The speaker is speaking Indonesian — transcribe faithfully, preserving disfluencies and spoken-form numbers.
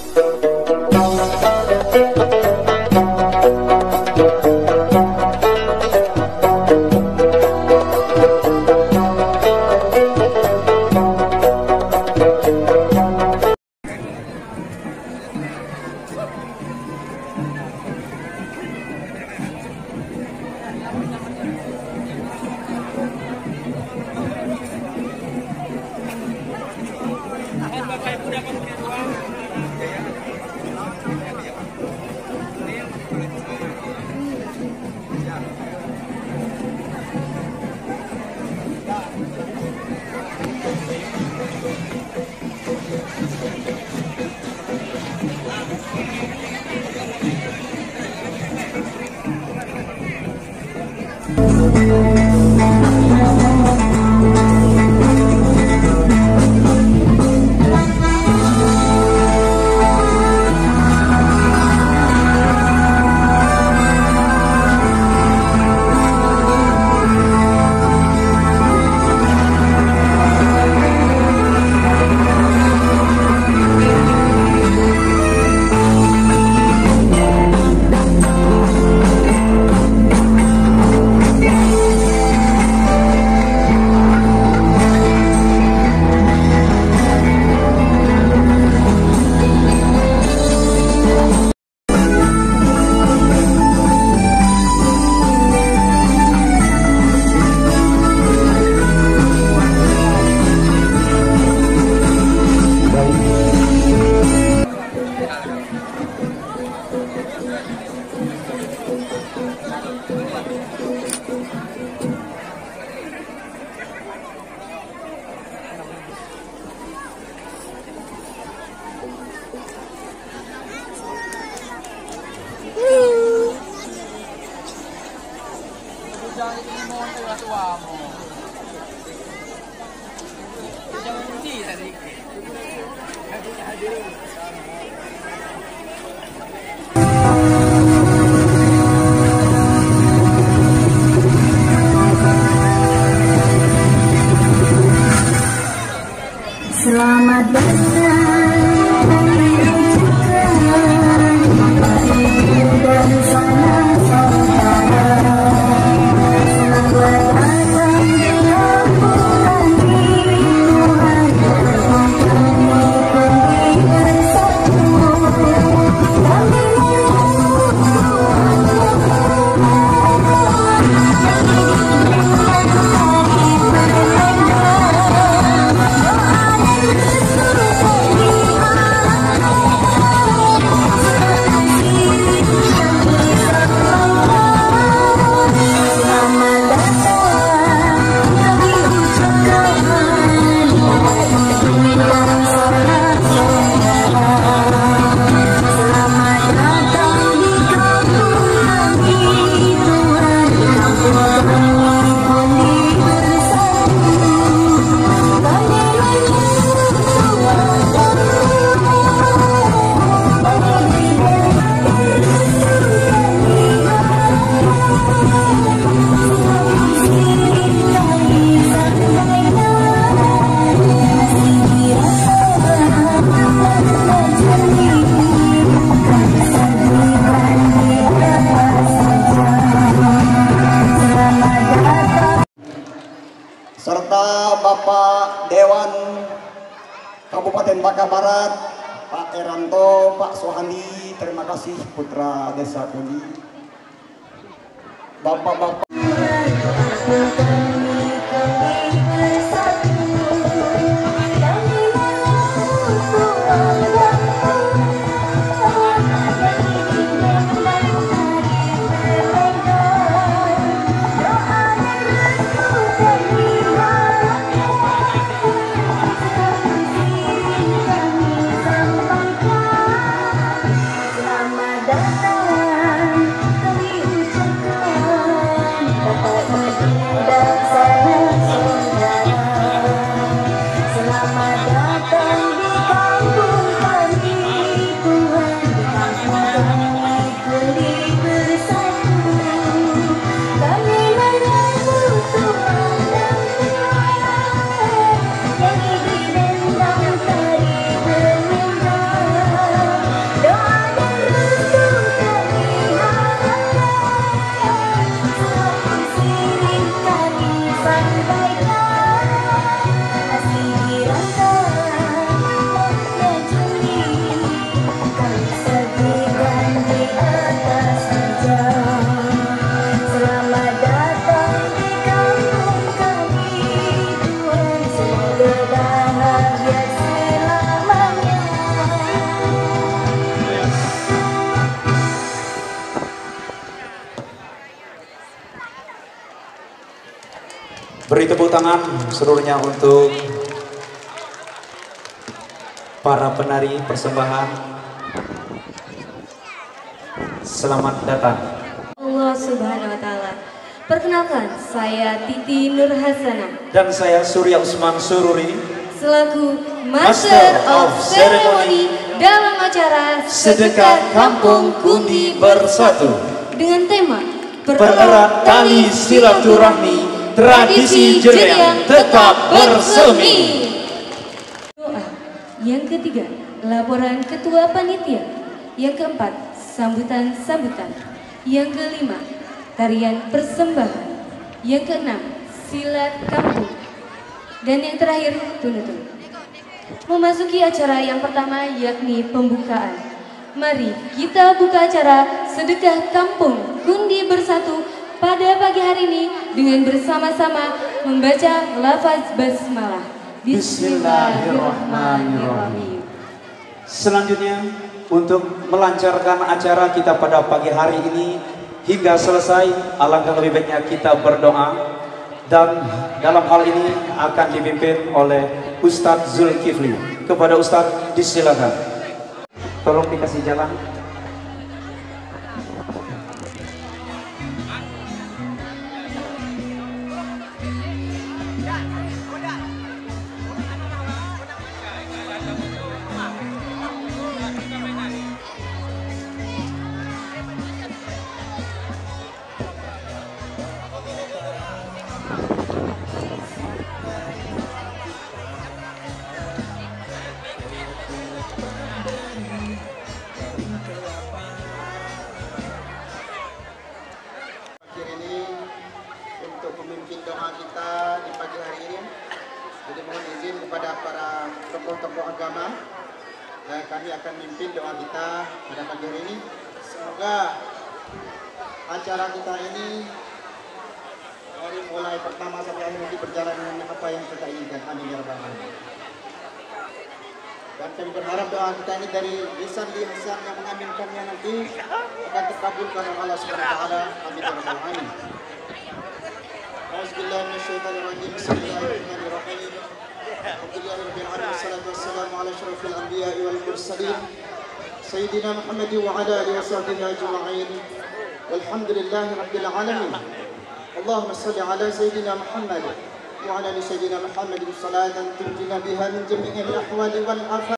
Jangan ini mau tua-tuamu. Jangan uji tadi. Selamat datang. Serta Bapak Dewan Kabupaten Baka Barat, Pak Eranto, Pak Sohandi, terima kasih Putra Desa Kuli, Bapak-bapak. Datang, kami ucapkan Bapak Ibu dan tepuk tangan seluruhnya untuk para penari persembahan. Selamat datang. Allah Subhanahu wa taala. Perkenalkan, saya Titi Nur Hasanah Dan saya Surya Usman Sururi selaku Master of Ceremony dalam acara Sedekah Kampung Kundi Bersatu dengan tema Pererat Tali Silaturahmi, Tradisi Jeriang Tetap Bersemi. Doa. Yang ketiga, laporan Ketua Panitia. Yang keempat, sambutan-sambutan. Yang kelima, tarian persembahan. Yang keenam, silat kampung. Dan yang terakhir, tunutun. Memasuki acara yang pertama yakni pembukaan. Mari kita buka acara Sedekah Kampung Kundi Bersatu pada pagi hari ini dengan bersama-sama membaca lafaz basmalah. Bismillahirrahmanirrahim. Selanjutnya, untuk melancarkan acara kita pada pagi hari ini hingga selesai, alangkah lebih baiknya kita berdoa. Dan dalam hal ini akan dipimpin oleh Ustadz Zulkifli. Kepada Ustadz disilakan. Tolong dikasih jalan. Tokoh-tokoh agama, dan kami akan memimpin doa kita pada pagi hari ini. Semoga acara kita ini dari mulai pertama sampai akhir nanti berjalan dengan apa yang kita inginkan. Amin ya rabbal alamin. Dan kami berharap doa kita ini dari lisan lisan yang mengaminkannya nanti akan terkabulkan oleh Allah Subhanahu wa taala. Amin ya rabbal alamin. Auzubillahi minasyaitonirrajim. Bismillahirrahmanirrahim. Alhamdulillahirrahmanirrahim. Wassalatu wassalamu ala asyrafil anbiya'i wal mursalin Sayyidina Muhammad wa ala alihi wa sahbihi ajma'in. Walhamdulillahi rabbil alamin. Allahumma salli ala Sayyidina Muhammad wa ala ali Sayyidina Muhammad salatan tunjina biha min jami'il ahwali wal afat.